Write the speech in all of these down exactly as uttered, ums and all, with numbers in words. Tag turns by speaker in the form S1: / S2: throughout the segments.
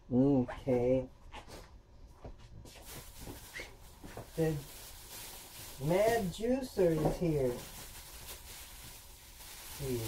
S1: Okay. The Mad Juicer is here. Here.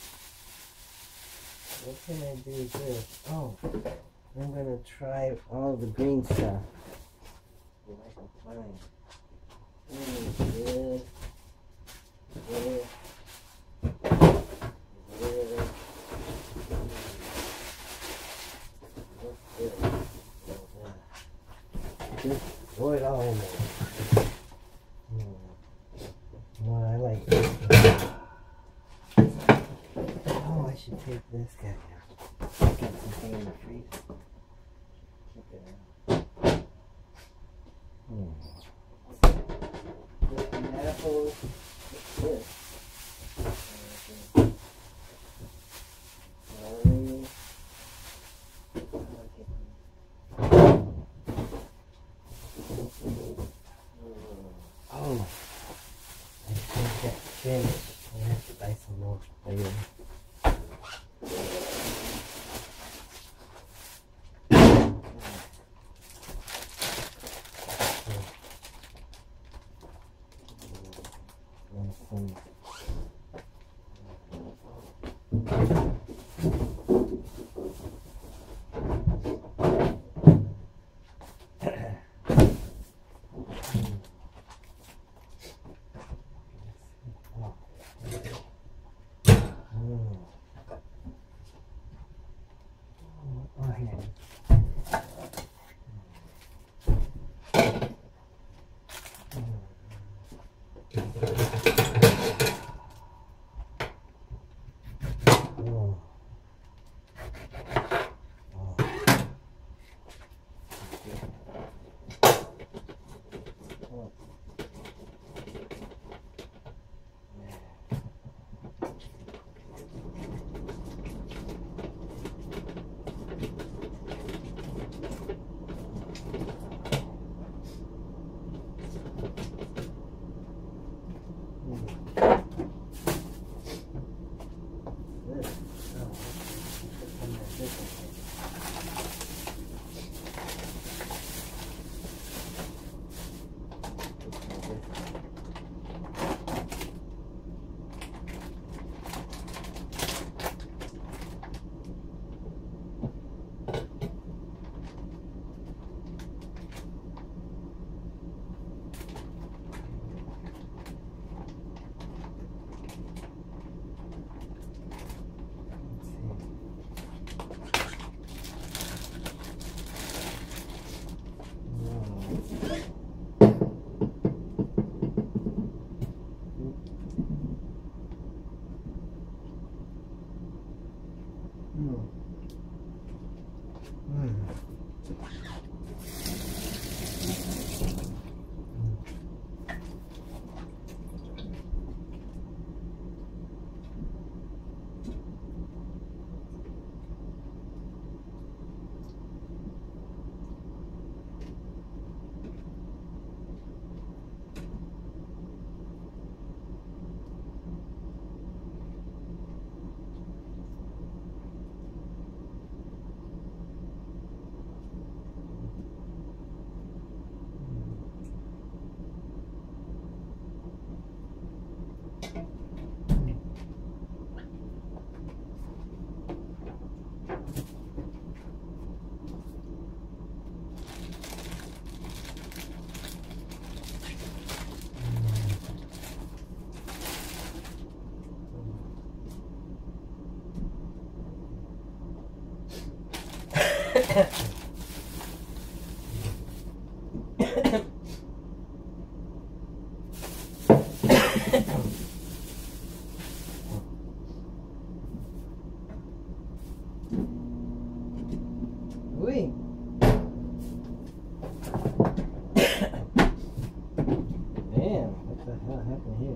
S1: What can I do with this? Oh, I'm gonna try all the green stuff. See if I can find. Mm, this. This. This. What's this? Just throw it all in there. Hmm. Well, I like this one. Oh, I should take this guy out. Got something in the freezer. Check it out. Hmm. This an apple. What's this? Orange. Oh, I think that's finished. I have to buy some more later. Oui. Man, what the hell happened here?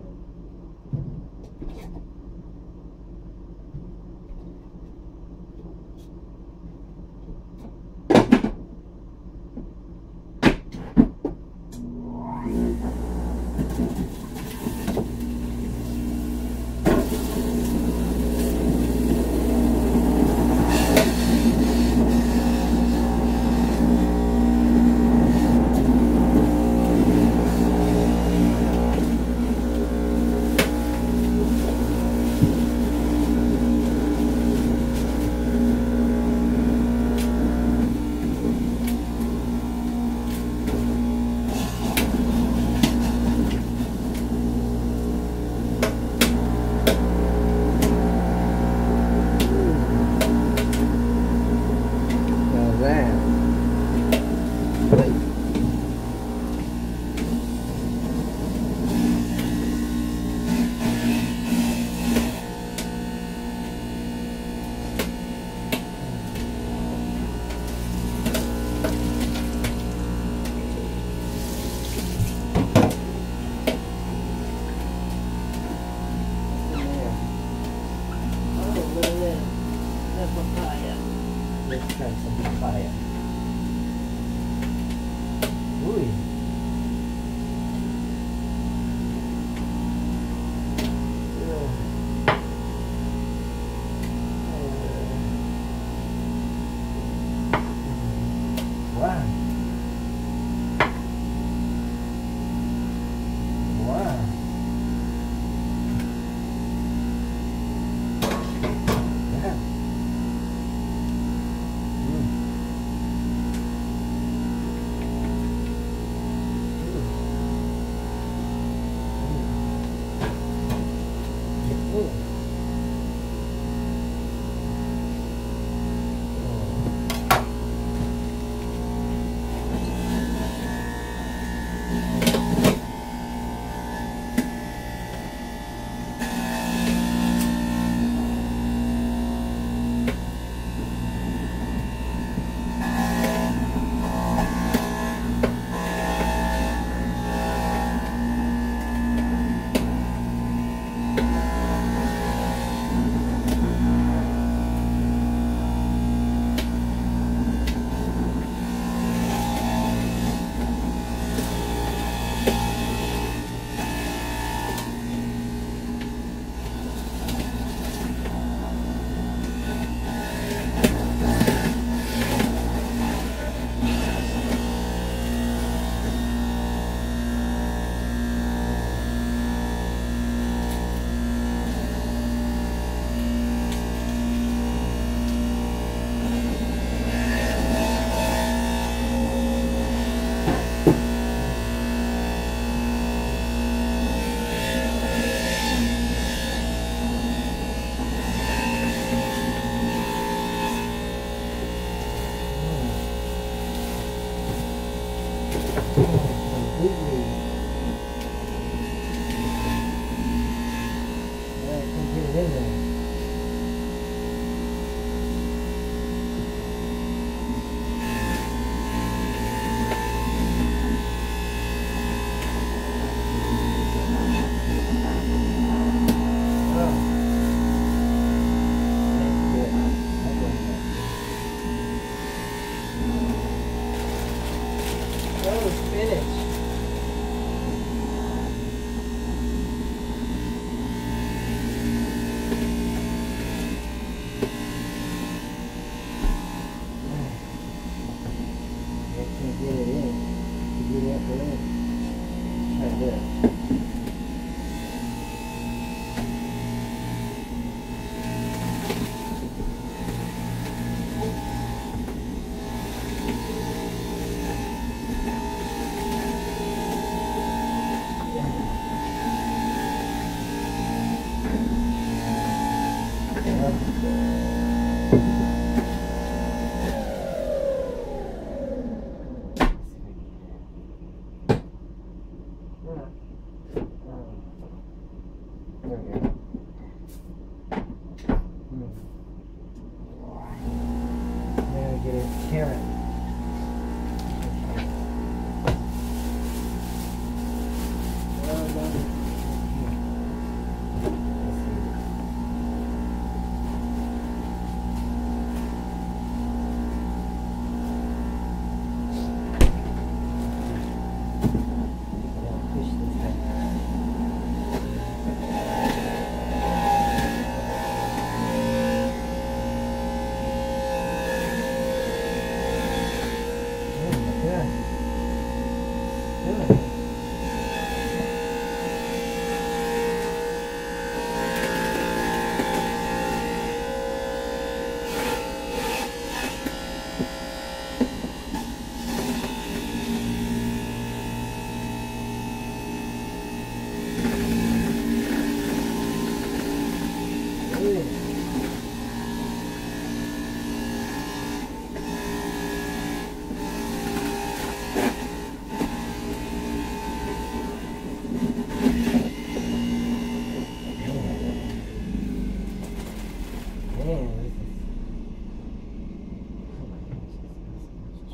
S1: Let's try some papaya. Ooh. Wow. Wow. Yeah.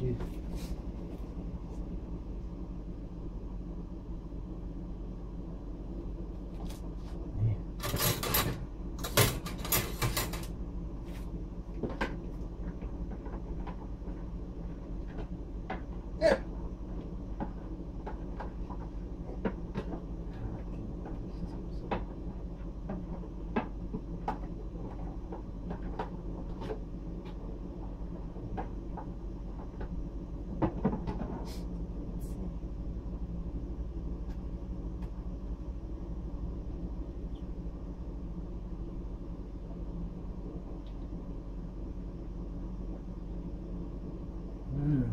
S1: juice. Mm.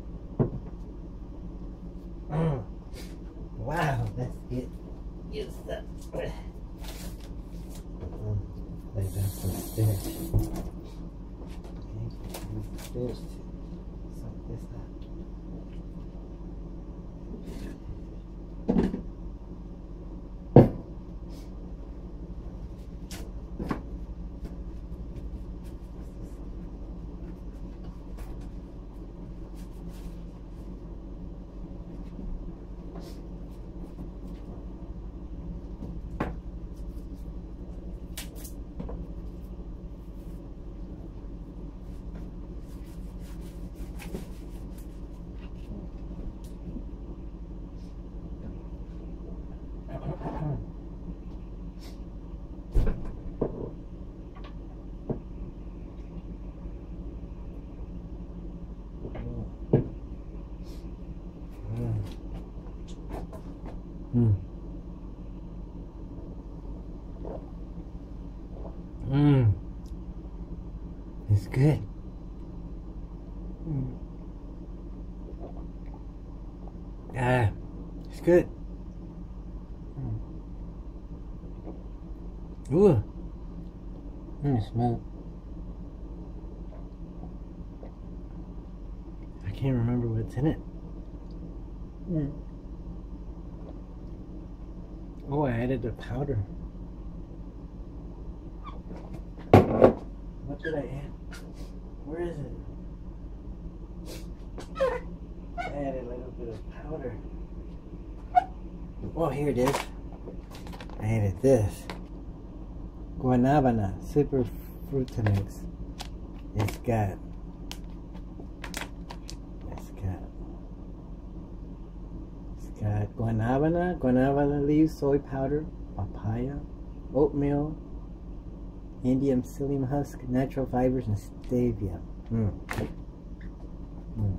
S1: Mm. Wow, that's it. Use that. Mm. Lay down some spinach. Okay, use the spinach to soak this up. Mm. Mm. It's good. Mm. Ah, it's good. Mm. Ooh. Mm, smell. I can't remember what's in it. Mm. Oh, I added the powder. What did I add? Where is it? I added a little bit of powder. Oh, here it is. I added this. Guanabana Super Fruitamix. It's got It's got It's got guanabana, guanabana leaves, soy powder, papaya, oatmeal, Indian psyllium husk, natural fibers, and stevia. Mm. Mm.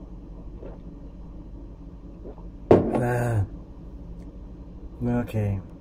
S1: Uh, okay.